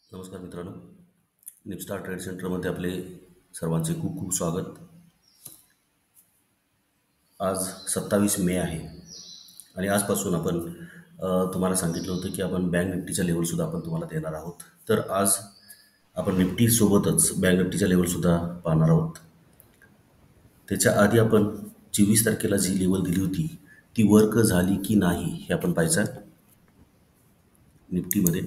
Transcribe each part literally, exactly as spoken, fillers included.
नमस्कार मित्रांनो, निपस्टार ट्रेड सेंटरमध्ये आपले सर्वांचे खूप खूप स्वागत. आज सत्तावीस मे आहे आणि आजपासून आपण अ, तुम्हाला सांगितलं होतं की आपण बँक निफ्टीच्या लेवलसुद्धा आपण तुम्हाला देणार आहोत. तर आज आपण निफ्टीसोबतच बँक निफ्टीच्या लेवलसुद्धा पाहणार आहोत. त्याच्या आधी आपण चोवीस तारखेला जी लेवल दिली होती ती वर्क झाली की नाही हे आपण पाहायचं आहे. निफ्टीमध्ये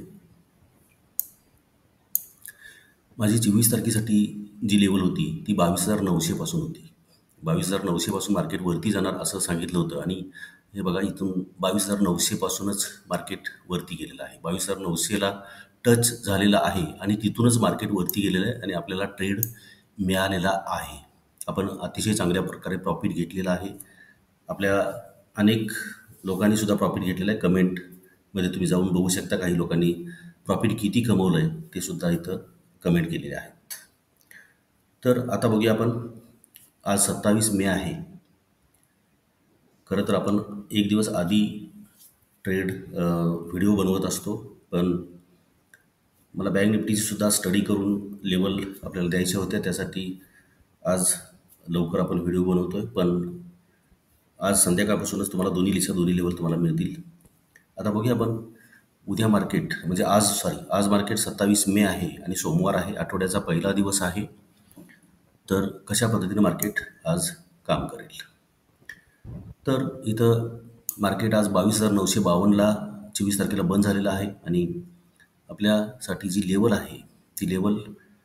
माझी चोवीस तारखेसाठी जी लेवल होती ती बावीस हजार नऊशेपासून होती. बावीस हजार नऊशेपासून मार्केट वरती जाणार असं सांगितलं होतं आणि हे बघा इथून बावीस हजार नऊशेपासूनच मार्केट वरती गेलेलं आहे. बावीस हजार नऊशेला टच झालेला आहे आणि तिथूनच मार्केट वरती गेलेलं आहे आणि आपल्याला ट्रेड मिळालेला आहे. आपण अतिशय चांगल्या प्रकारे प्रॉफिट घेतलेला आहे. आपल्या अनेक लोकांनी सुद्धा प्रॉफिट घेतलेलं आहे. कमेंटमध्ये तुम्ही जाऊन बघू शकता काही लोकांनी प्रॉफिट किती कमवलं आहे ते सुद्धा इथं कमेंट केलेले आहेत. तर आता बघूया आपण. आज सत्तावीस मे आहे. खरं तर आपण एक दिवस आधी ट्रेड व्हिडिओ बनवत असतो, पण मला बँक निफ्टीची सुद्धा स्टडी करून लेवल आपल्याला द्यायच्या होत्या. त्यासाठी आज लवकर आपण व्हिडिओ बनवतो आहे. पण आज संध्याकाळपासूनच तुम्हाला दोन्ही लिस्टच्या दोन्ही लेवल तुम्हाला मिळतील. आता बघूया आपण उद्या मार्केट म्हणजे आज सॉरी आज मार्केट सत्तावीस मे आहे आणि सोमवार आहे, आठवड्याचा पहिला दिवस आहे. तर कशा पद्धतीने मार्केट आज काम करेल. तर इथं मार्केट आज बावीस हजार नऊशे बावन्नला चोवीस तारखेला बंद झालेलं आहे आणि आपल्यासाठी जी लेवल आहे ती लेवल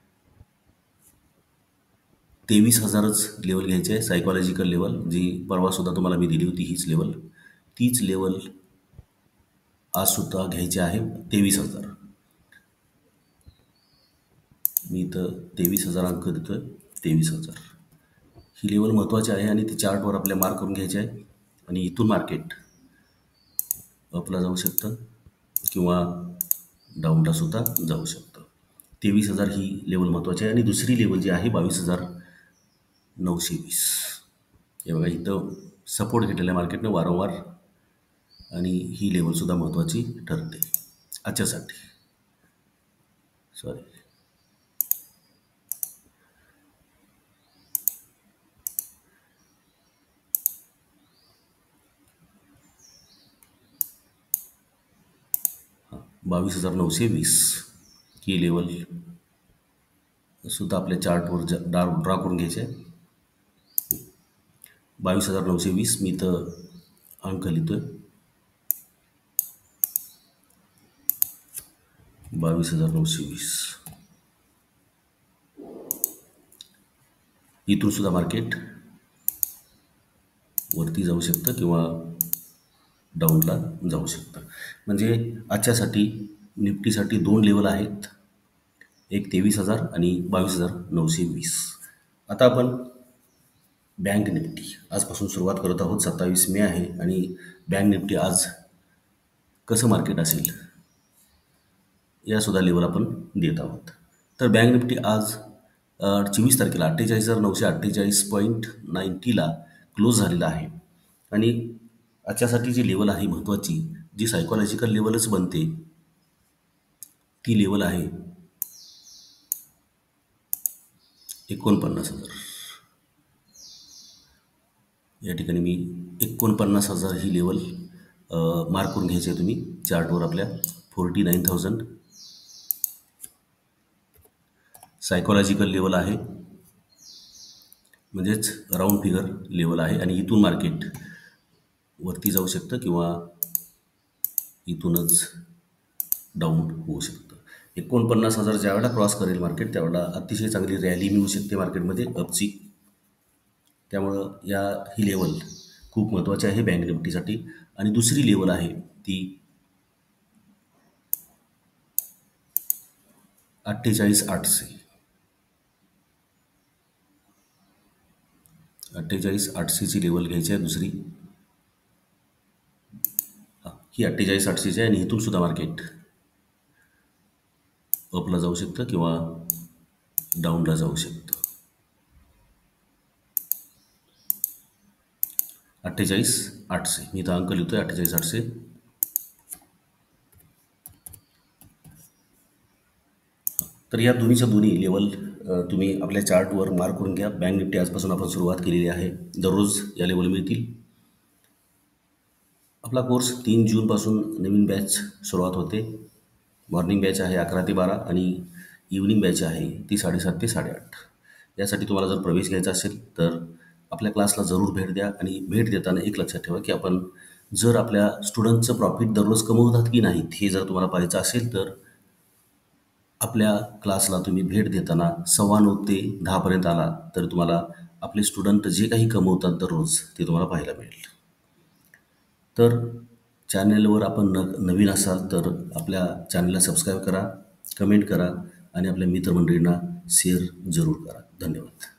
तेवीस हजारच लेवल घ्यायची आहे. सायकॉलॉजिकल लेवल जी परवासुद्धा तुम्हाला मी दिली होती हीच लेवल, तीच लेवल आजसुद्धा घ्यायची आहे. तेवीस हजार मी इथं तेवीस हजार अंक देतो आहे. तेवीस हजार ही लेवल महत्त्वाची आहे आणि ती चार्टवर आपल्या मार्क करून घ्यायची आहे. आणि इथून मार्केट अपला जाऊ शकतं किंवा डाऊनला सुद्धा जाऊ शकतं. तेवीस हजार ही लेवल महत्त्वाची आहे आणि दुसरी लेवल जी आहे बावीस हजार नऊशे वीस. हे बघा इथं सपोर्ट घेतलेला आहे मार्केटनं वारंवार आणि ही लेवलसुद्धा महत्त्वाची ठरते आजच्यासाठी. सॉरी बावीस हजार नऊशे वीस ही लेवल सुद्धा आपल्या चार्टवर ज डा ड्रा करून घ्यायचे आहे. बावीस हजार नऊशे वीस मी तर अंक लिहितो आहे. बावीस हजार नऊशे वीस इथून सुद्धा मार्केट वरती जाऊ शकतं किंवा डाऊनला जाऊ शकतं. म्हणजे आजच्यासाठी निफ्टीसाठी दोन लेवल आहेत, एक तेवीस हजार आणि बावीस हजार नऊशे वीस. आता आपण बँक निफ्टी आजपासून सुरुवात करत आहोत. सत्तावीस मे आहे आणि बँक निफ्टी आज कसं मार्केट असेल यासुद्धा लेवल आपण देत आहोत. तर बँक निफ्टी आज चोवीस तारखेला अठ्ठेचाळीस हजार नऊशे अठ्ठेचाळीस पॉईंट नाईन्टीला क्लोज झालेला आहे आणि आजच्यासाठी जी लेवल आहे महत्त्वाची, जी सायकॉलॉजिकल लेवलच बनते, ती लेवल आहे एकोणपन्नास हजार. या ठिकाणी मी एकोणपन्नास हजार ही लेवल मार्क करून घ्यायची आहे. तुम्ही चार्टवर आपल्या forty nine thousand psychological level आहे, म्हणजेच राऊंड फिगर लेवल आहे आणि इथून मार्केट वरती जाऊ शकतं किंवा इथूनच डाऊन होऊ शकतं. एकोणपन्नास हजार ज्यावेळेला क्रॉस करेल मार्केट त्यावेळेला अतिशय चांगली रॅली मिळू शकते मार्केटमध्ये अपची. त्यामुळं या ही लेवल खूप महत्त्वाची आहे बँक निफ्टीसाठी. आणि दुसरी लेवल आहे ती अठ्ठेचाळीस आठशे अठ्ठेचाळीस आठशेची लेवल घ्यायची आहे दुसरी. हां ही अठ्ठेचाळीस आठशेची आहे आणि इथून सुद्धा मार्केट अपला जाऊ शकतं किंवा डाऊनला जाऊ शकतं. अठ्ठेचाळीस आठशे मी इथं अंक लिहितो आहे. अठ्ठेचाळीस आठशे तर या दोन्हीच्या दोन्ही लेवल तुम्ही आपल्या चार्टवर मार्क करून घ्या. बँक निफ्टी आजपासून आपण सुरुवात केलेली आहे. दररोज या लेवल मिळतील. आपला कोर्स तीन जूनपासून नवीन बॅच सुरुवात होते. मॉर्निंग बॅच आहे अकरा ते बारा आणि इव्हनिंग बॅच आहे ती साडेसात ते साडेआठ. यासाठी तुम्हाला जर प्रवेश घ्यायचा असेल तर आपल्या क्लासला जरूर भेट द्या. आणि भेट देताना एक लक्षात ठेवा की आपण जर आपल्या स्टुडंटचं प्रॉफिट दररोज कमवतात की नाहीत हे जर तुम्हाला पाहायचं असेल तर आपल्या क्लासला तुम्ही भेट देताना सव्वा नऊ ते दहापर्यंत आला तर तुम्हाला आपले स्टुडंट जे काही कमवतात दररोज ते तुम्हाला पाहायला मिळेल. तर चॅनेलवर आपण न नवीन असाल तर आपल्या चॅनलला सबस्क्राईब करा, कमेंट करा आणि आपल्या मित्रमंडळींना शेअर जरूर करा. धन्यवाद.